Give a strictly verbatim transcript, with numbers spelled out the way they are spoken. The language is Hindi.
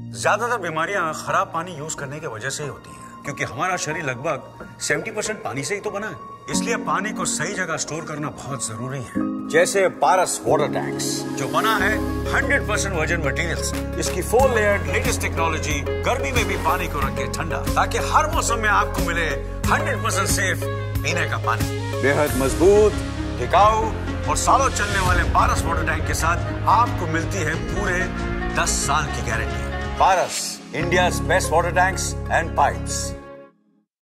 ज्यादातर बीमारियां खराब पानी यूज करने की वजह से ही होती है, क्योंकि हमारा शरीर लगभग सत्तर परसेंट पानी से ही तो बना है। इसलिए पानी को सही जगह स्टोर करना बहुत जरूरी है। जैसे पारस वाटर टैंक्स, जो बना है सौ परसेंट वर्जिन मटेरियल से। इसकी फोर लेयर लेटेस्ट टेक्नोलॉजी गर्मी में भी पानी को रखे ठंडा, ताकि हर मौसम में आपको मिले सौ परसेंट सेफ पीने का पानी। बेहद मजबूत, टिकाऊ और सालों चलने वाले पारस वाटर टैंक के साथ आपको मिलती है पूरे दस साल की guarantee. Paras, India's best water tanks and pipes.